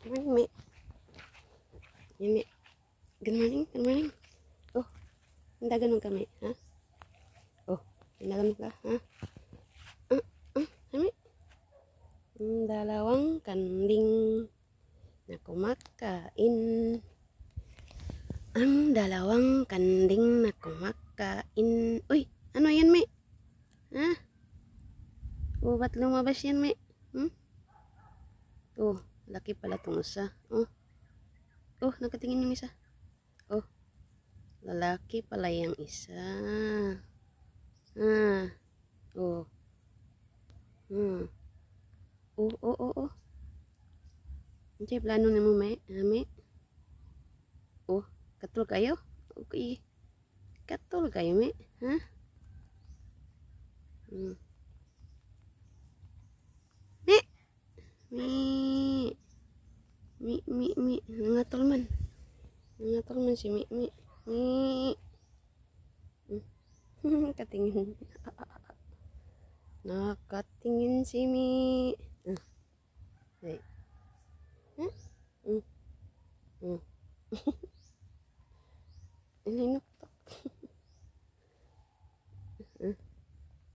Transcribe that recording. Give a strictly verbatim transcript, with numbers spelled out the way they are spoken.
Good morning, Mi. Yan, Mi. Good morning, good morning. Oh, hindagan mo kami, ha? Oh, hindagan mo ka, ha? Ah, ah, Mi. Dalawang kanding na kumakain. Ang dalawang kanding na kumakain. Uy, ano yan, Mi? Ha? Oh, ba't lumabas yan, Mi? Hmm? Oh, laki pala itong isa. Oh, oh, nakatingin yung isa. Oh, lalaki pala yung isa. Ah, oh. Hmm. Oh, oh, oh, oh. Ano plano ni mo, Mi? Ami? Oh, katul kayo? Okay. Katul kayo, Mi? Ha? Hmm. Mi! Mi! Mi, mi, mi. Nangatol man. Nangatol man si Mi, Mi. Mi. Hmm. Katingin. Nakatingin si Mi. Ah. Hey. Huh? Hmm. Hmm. Ini